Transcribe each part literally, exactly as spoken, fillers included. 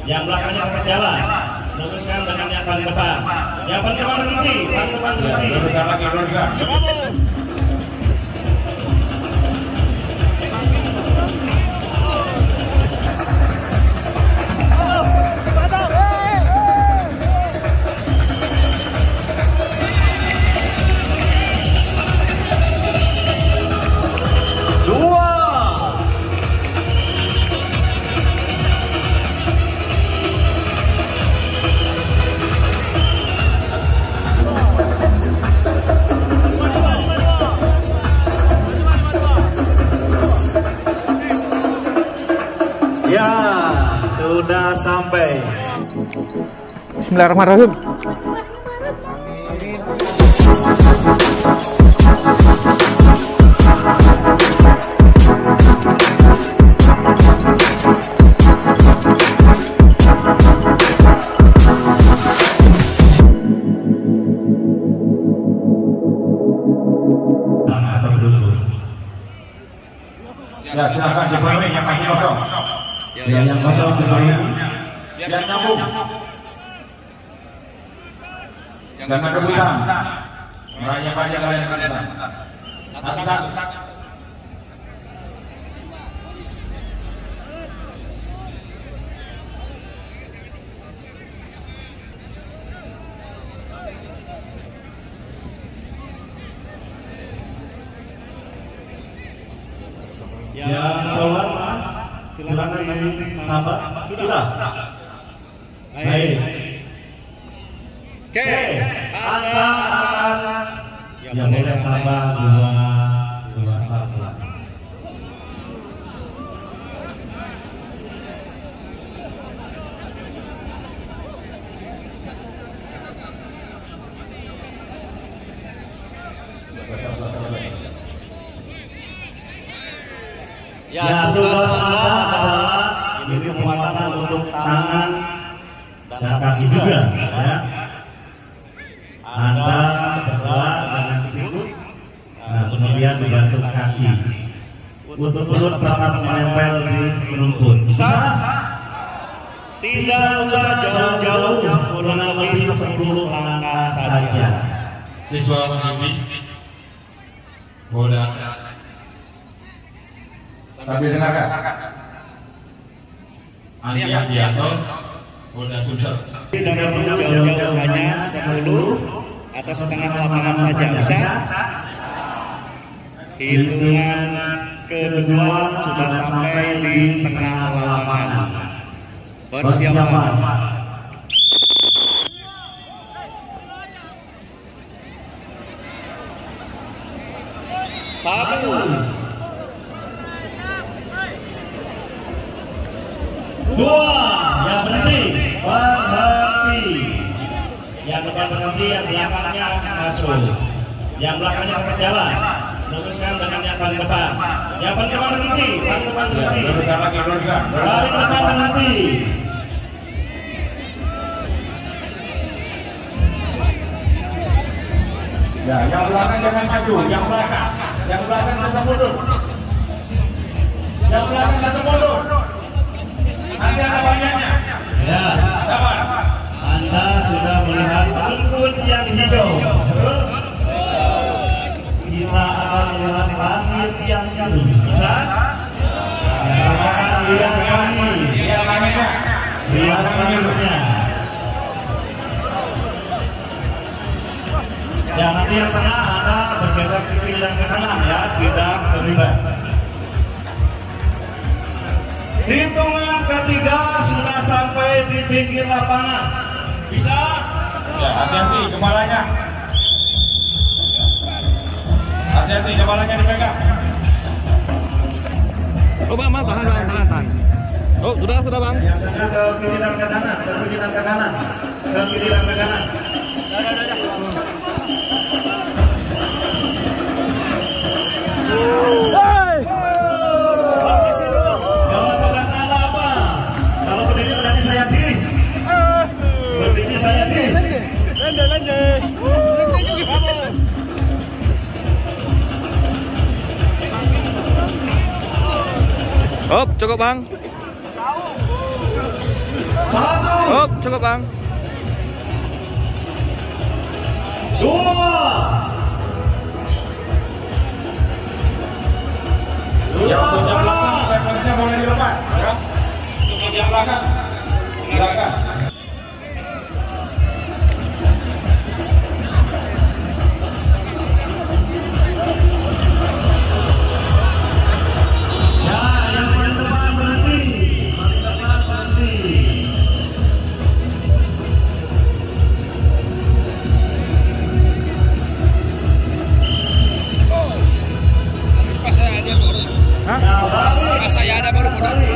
Yang belakangnya tetap jalan. Luruskan dengan yang paling depan. Yang paling depan berhenti, paling depan berhenti. Luruskan lagi, luruskan. Ya, sudah sampai. Bismillahirrahmanirrahim. Ya, silakan dipenuhi yang masih kosong. Ya, yang kosong dipenuhi. Biar nyambung. Jangan rebutan. Orangnya banyak kalian rebutan. Satu-satu. Yang bawah, silakan ditambah. Sudah. Baik. Oke, angkat. Yang boleh tambah dua, dua satu. Ya, tugas Anda adalah ini penguatan untuk tangan dan kaki juga, ya. Anda berdoa dengan sikut, nah, kemudian dibantu kaki. Untuk perut tetap menempel di rumput. Bisa? Tidak usah jauh-jauh, kurang lebih sepuluh langkah saja. Siswa Sumbi, Polda sambil dengarkan. Andi Adianto, Polda Sumsel. Tidak perlu jauh-jauh, hanya sepuluh atau setengah lapangan saja. Bisa? Hitungan kedua sudah sampai di tengah lapangan. Persiapan. Satu. Dua, yang berhenti, berhenti. Yang depan berhenti, yang belakangnya masuk. Yang belakangnya tetap jalan. Luruskan dengan yang paling depan. Yang paling depan berhenti, paling depan berhenti. Luruskan lagi, luruskan. Paling depan berhenti. Ya, yang belakang jangan maju, yang belakang, yang belakang tetap mundur. Yang belakang tetap mundur. Nanti ada banyaknya. Ya, Sabar. Anda sudah melihat rumput yang hijau. Kita akan melihat langit yang biru. Bisa? Silakan lihat kami. Lihat langitnya. Lihat langitnya. Ya, nanti yang tengah Anda bergeser ke kiri dan ke kanan, ya, tidak terlibat. Hitungan ketiga sudah sampai di pinggir lapangan. Bisa? Ya, hati-hati kepalanya. Hati-hati kepalanya dipegang. Oh bang, bang, tahan bang, tahan, tahan. Oh sudah, sudah bang. Yang tengah ke kiri dan ke kanan, ke kiri dan ke kanan, ke kiri dan ke kanan. Kalau tugas Anda apa? Kalau berdiri berarti saya bis. Berdiri saya bis. Lende, lende. Lende juga kamu. Hop, cukup bang. Satu. Oh, cukup bang. Dua. Yang punya belakang, referensinya boleh dilepas, ya. Untuk yang belakang, silakan. Ya, yang paling depan berhenti. Paling depan berhenti. Hah? Ya, balik. Saya ada baru Balik.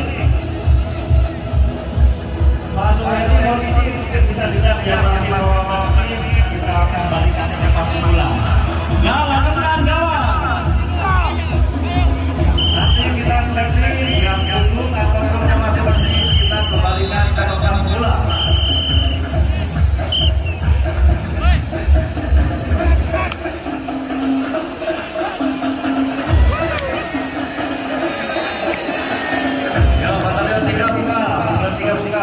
Pak Suhadi mungkin bisa dilihat yang masih bawa vaksin, kita akan balikan ke tempat semula. Gawang, tenang gawang. Nanti kita seleksi yang punggung atau yang masih bersih, kita kembalikan ke tempat semula. Ya, batalion tiga buka, batalion tiga buka.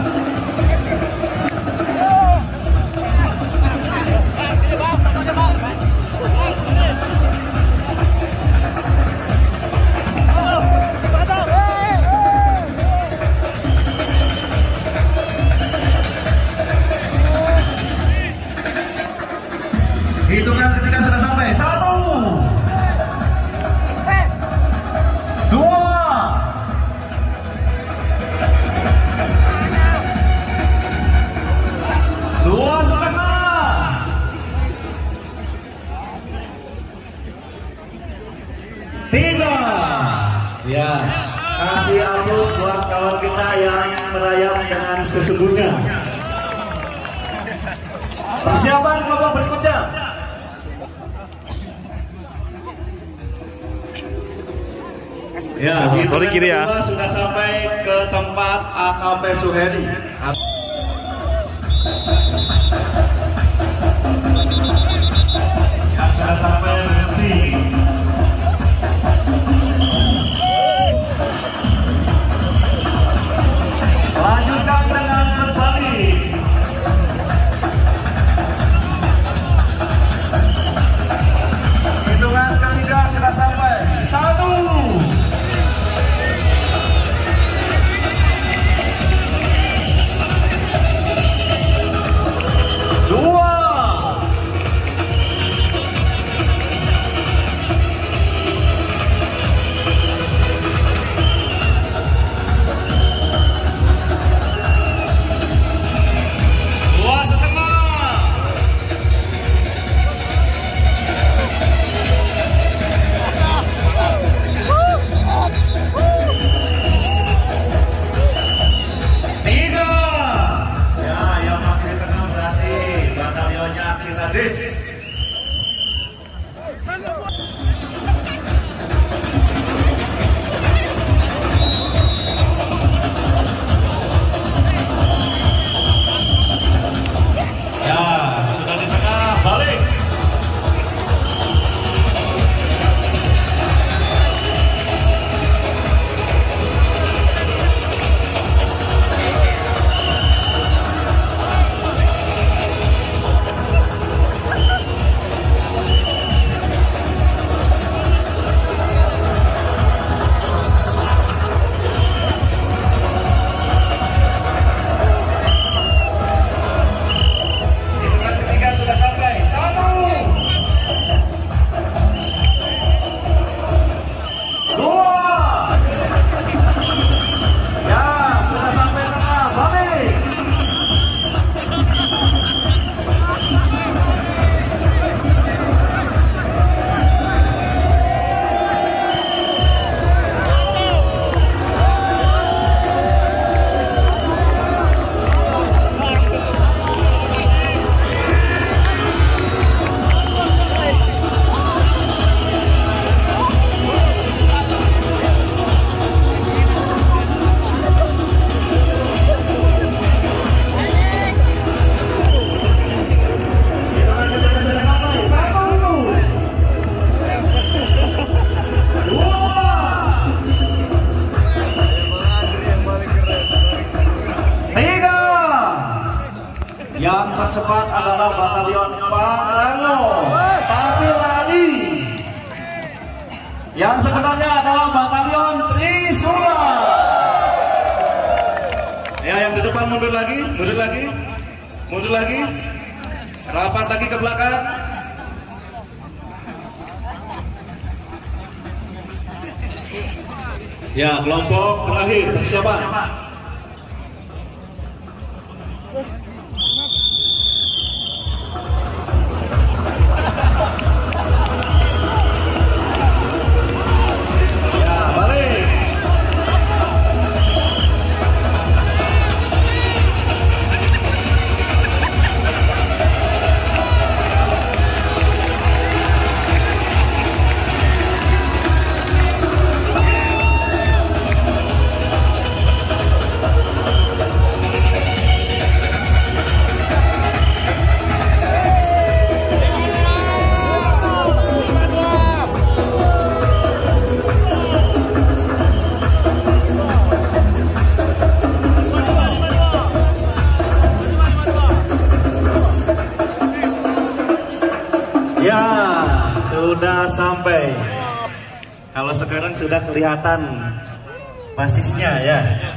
Hitungan ketika sudah sampai. Satu, dua, dua setengah, tiga. Ya, kasih halus buat kawan kita yang merayap dengan sesungguhnya. Persiapan kelompok berikutnya. Ya, Oh, sorry, kiri ya. kedua sudah sampai ke tempat A K P Suhedi. Yang sudah sampai berhenti. Lanjutkan dengan berbalik. Hitungan ketiga sudah sampai. Satu. Dua. Dua setengah. Tiga. Ya, yang masih di tengah berarti batalionnya kita dis. Ya, sudah di tengah, balik. Yang tercepat adalah batalion Pangrango, tapi lari. Yang sebenarnya adalah batalion Trisula. Ya, yang di depan mundur lagi, mundur lagi, mundur lagi, rapat lagi ke belakang. Ya, kelompok terakhir persiapan. Ya, sudah sampai. Kalau sekarang sudah kelihatan basisnya ya.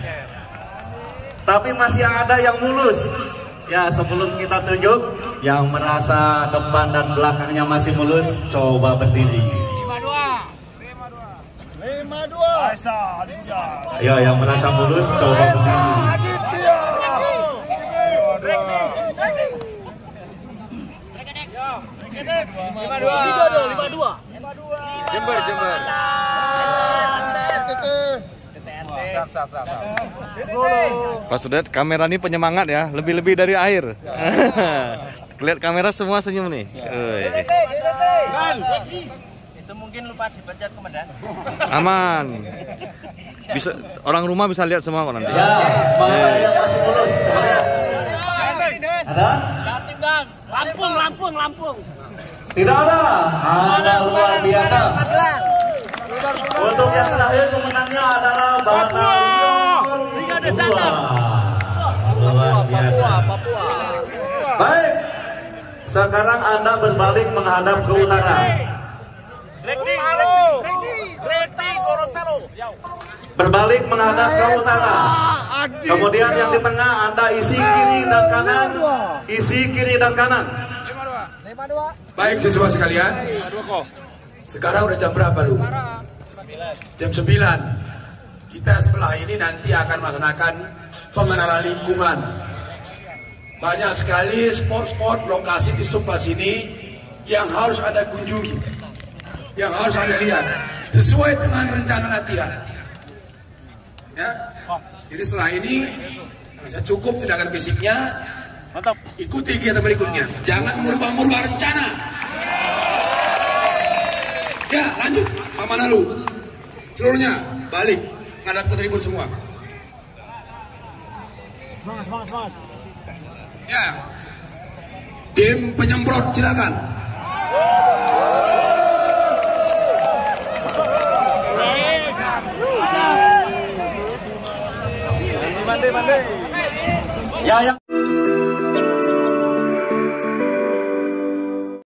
Tapi masih ada yang mulus. Ya, sebelum kita tunjuk, yang merasa depan dan belakangnya masih mulus, coba berdiri. lima dua. lima dua. Ya, yang merasa mulus, coba berdiri. lima dua. lima dua. Jember, Jember. Sap, sap, sap. Pak Sudet, kamera ini penyemangat ya, lebih-lebih dari air. Lihat kamera semua senyum nih. Itu mungkin lupa dipencet komandan. Aman. Bisa orang rumah bisa lihat semua kok nanti. Ya, mana yang masih mulus? Coba lihat. Ada? Jatim dan Lampung, Lampung, Lampung. Tidak ada. Ada, luar biasa. Untuk yang terakhir pemenangnya adalah batalion dua. Luar biasa. Baik. Sekarang Anda berbalik menghadap ke utara. Berbalik menghadap ke utara. Kemudian yang di tengah Anda isi kiri dan kanan. Isi kiri dan kanan. Baik siswa sekalian. Sekarang udah jam berapa lu? Jam sembilan. Kita setelah ini nanti akan melaksanakan pengenalan lingkungan. Banyak sekali spot-spot lokasi di Stupa sini yang harus ada kunjungi, yang harus ada lihat sesuai dengan rencana latihan. Ya. Jadi setelah ini bisa cukup tindakan fisiknya. Mantap. Ikuti kegiatan berikutnya. Jangan merubah-merubah rencana. Ya, lanjut. Amanah lu. Seluruhnya balik. Ngadap ke tribun semua. Semangat, semangat, semangat. Ya. Tim penyemprot silakan. Mandi, mandi. Ya, yang